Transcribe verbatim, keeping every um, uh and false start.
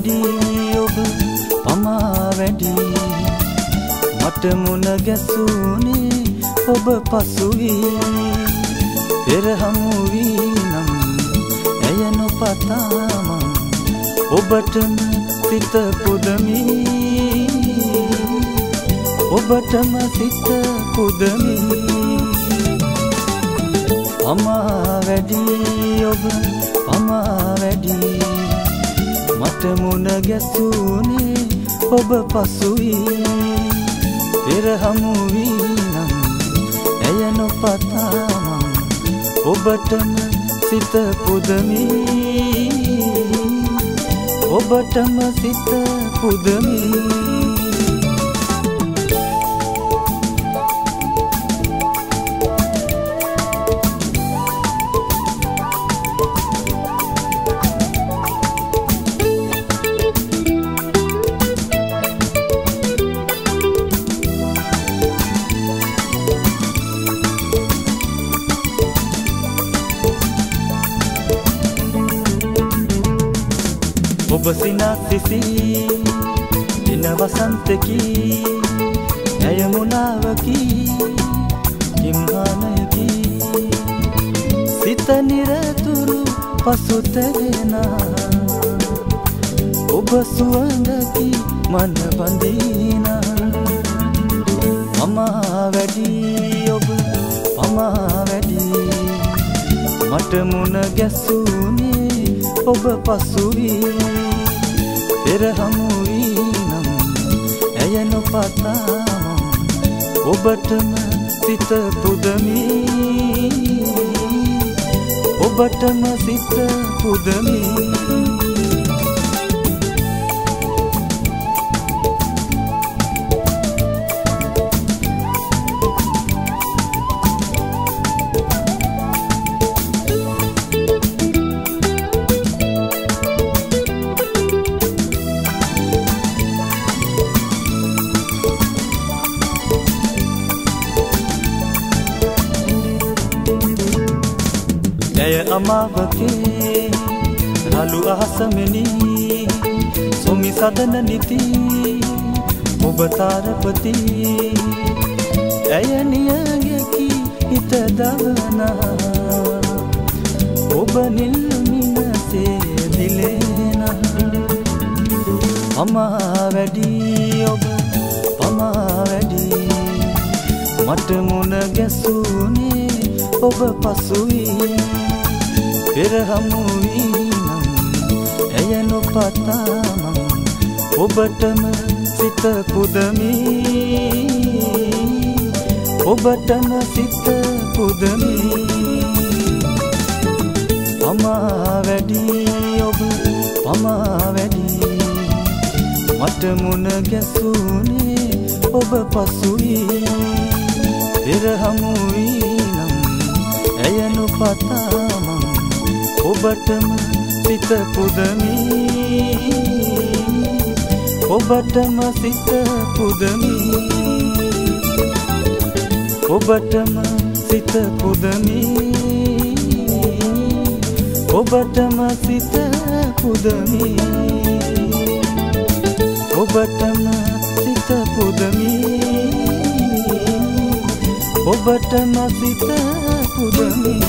වැඩි ඔබ පමා වැඩි මට මුණ ගැසුනේ ඔබ පසුවී පෙර හමු වී නම් ඇය නොපතා මං ඔබටම සිත පුදමි ඔබටම සිත පුදමි පමා වැඩි ඔබ පමා වැඩි මට මුණ ගැසුනේ ඔබ පසුවී පෙර හමු වී නම් ඇය නොපතා මං ඔබටම සිත පුදමි ඔබටම සිත පුදමි ඔබ සිනාසිසි දින වසන්තකි ඇය මුලාවකි කිම්හානයකි සිත නිරතුරු පසුතැවෙන ඔබ සුවඳකි මන බඳින පමා වැඩි ඔබ පමා වැඩි මට මුණ ගැසුනේ ඔබ පසුවී පෙර හමු වී නම් ඇය නොපතා මං ඔබටම සිත පුදමි ඔබටම සිත පුදමි ජය අමාවකේ රළු අහසමෙනි සොමි සදන නිති ඔබ තාරපති ඇය නියගැකි හිත දවන ඔබ නිල් මිනසේ දිලෙන පමා වැඩි ඔබ පමා වැඩි මට මුණ ගැසුනේ ඔබ පසුවී පෙර හමු වී නම් ඇය නොපතා මං ඔබටම සිත පුදමි ඔබටම සිත පුදමි පමා වැඩි ඔබ පමා වැඩි මට මුණ ගැසුනේ ඔබ පසුවී පෙර හමු වී නම් ඇය නොපතා මං ඔබටම සිත පුදමි ඔබටම සිත පුදමි ඔබටම සිත පුදමි ඔබටම සිත පුදමි ඔබටම සිත පුදමි ඔබටම සිත පුදමි